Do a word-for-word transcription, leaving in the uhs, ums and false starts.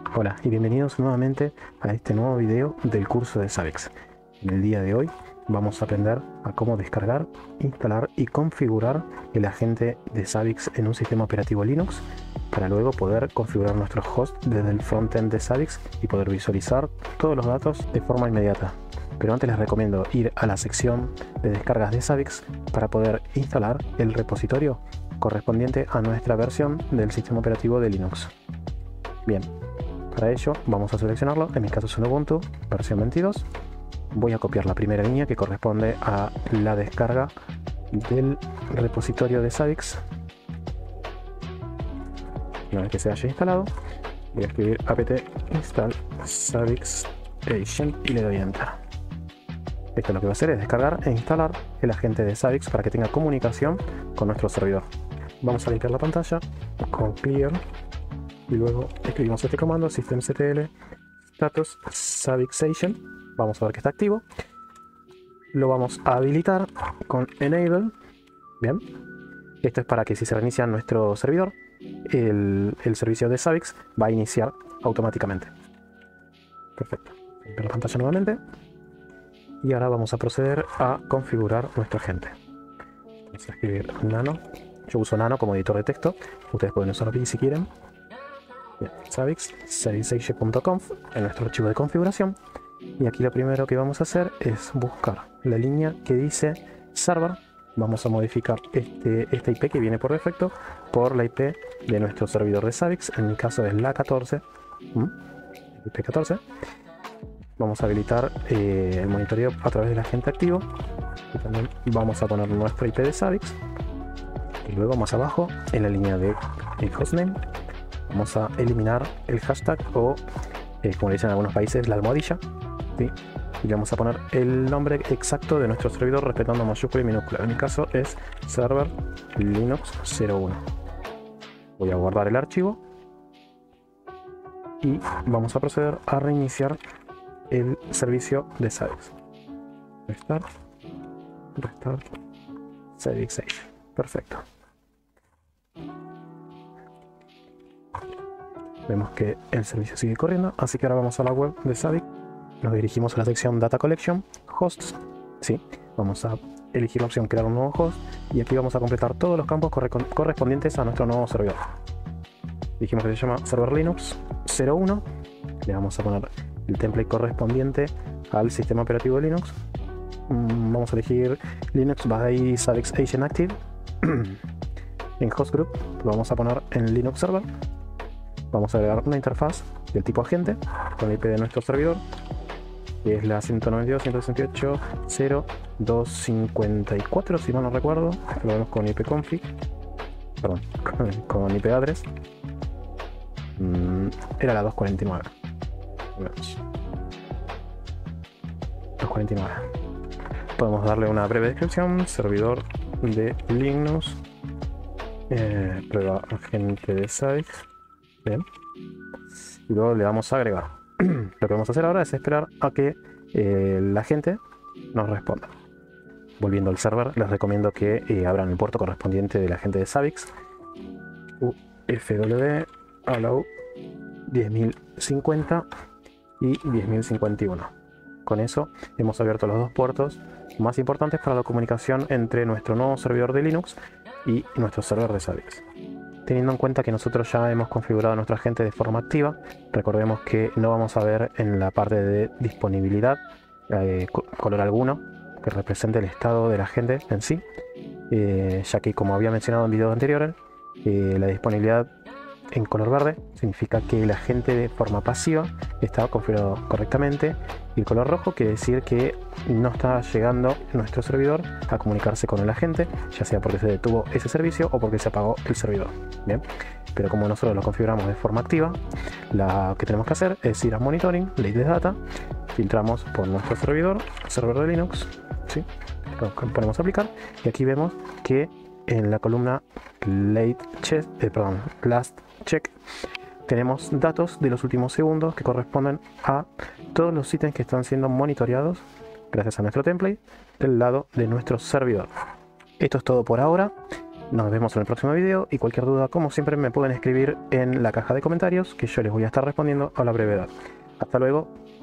Hola y bienvenidos nuevamente a este nuevo video del curso de Zabbix. En el día de hoy vamos a aprender a cómo descargar, instalar y configurar el agente de Zabbix en un sistema operativo Linux para luego poder configurar nuestro host desde el frontend de Zabbix y poder visualizar todos los datos de forma inmediata. Pero antes les recomiendo ir a la sección de descargas de Zabbix para poder instalar el repositorio correspondiente a nuestra versión del sistema operativo de Linux. Bien. Para ello vamos a seleccionarlo, en mi caso es un Ubuntu versión veintidós. Voy a copiar la primera línea que corresponde a la descarga del repositorio de Zabbix. Una vez que se haya instalado, voy a escribir apt install Zabbix agent y le doy enter. Esto lo que va a hacer es descargar e instalar el agente de Zabbix para que tenga comunicación con nuestro servidor. Vamos a limpiar la pantalla con clear. Y luego escribimos este comando systemctl status Zabbix agent. Vamos a ver que está activo. Lo vamos a habilitar con enable. Bien. Esto es para que si se reinicia nuestro servidor, el, el servicio de Zabbix va a iniciar automáticamente. Perfecto. Limpiar la pantalla nuevamente. Y ahora vamos a proceder a configurar nuestro agente. Vamos a escribir nano. Yo uso nano como editor de texto. Ustedes pueden usar Pi si quieren. Bien, Zabbix, zabbixagent punto conf en nuestro archivo de configuración, y aquí lo primero que vamos a hacer es buscar la línea que dice server. Vamos a modificar este, esta I P que viene por defecto por la I P de nuestro servidor de Zabbix, en mi caso es la catorce, ¿Mm? I P catorce. Vamos a habilitar eh, el monitoreo a través del agente activo, y también vamos a poner nuestra I P de Zabbix, y luego más abajo en la línea de el hostname vamos a eliminar el hashtag o, eh, como le dicen en algunos países, la almohadilla, ¿sí? Y le vamos a poner el nombre exacto de nuestro servidor respetando mayúscula y minúscula. En mi caso es server linux cero uno. Voy a guardar el archivo y vamos a proceder a reiniciar el servicio de Zabbix. Restart, restart, Zabbix agent. Perfecto. Vemos que el servicio sigue corriendo, así que ahora vamos a la web de Zabbix. Nos dirigimos a la sección Data Collection, Hosts. Sí, vamos a elegir la opción Crear un nuevo host y aquí vamos a completar todos los campos corre correspondientes a nuestro nuevo servidor. Dijimos que se llama Server Linux cero uno. Le vamos a poner el template correspondiente al sistema operativo de Linux. Mm, vamos a elegir Linux by Zabbix Agent Active. En Host Group lo vamos a poner en Linux Server. Vamos a agregar una interfaz del tipo agente con la I P de nuestro servidor, que es la ciento noventa y dos punto ciento sesenta y ocho punto cero punto doscientos cincuenta y cuatro, si mal no recuerdo. Lo vemos con ipconfig, perdón, con, con I P address. Mm, era la doscientos cuarenta y nueve. Vemos. doscientos cuarenta y nueve. Podemos darle una breve descripción: servidor de Linux, eh, prueba agente de Zabbix. Bien. Y luego le vamos a agregar. Lo que vamos a hacer ahora es esperar a que eh, la gente nos responda. Volviendo al server, les recomiendo que eh, abran el puerto correspondiente del agente de Zabbix, ufw allow diez mil cincuenta y diez mil cincuenta y uno. Con eso hemos abierto los dos puertos más importantes para la comunicación entre nuestro nuevo servidor de Linux y nuestro server de Zabbix. Teniendo en cuenta que nosotros ya hemos configurado nuestro agente de forma activa, recordemos que no vamos a ver en la parte de disponibilidad eh, color alguno que represente el estado del agente en sí, eh, ya que, como había mencionado en videos anteriores, eh, la disponibilidad en color verde significa que el agente de forma pasiva está configurado correctamente, y el color rojo quiere decir que no está llegando nuestro servidor a comunicarse con el agente, ya sea porque se detuvo ese servicio o porque se apagó el servidor. Bien, pero como nosotros lo configuramos de forma activa, lo que tenemos que hacer es ir a monitoring, latest data, filtramos por nuestro servidor, server de Linux, ¿sí? Lo ponemos a aplicar y aquí vemos que en la columna late check, eh, perdón, last check tenemos datos de los últimos segundos que corresponden a todos los ítems que están siendo monitoreados gracias a nuestro template del lado de nuestro servidor. Esto es todo por ahora. Nos vemos en el próximo video y cualquier duda, como siempre, me pueden escribir en la caja de comentarios que yo les voy a estar respondiendo a la brevedad. Hasta luego.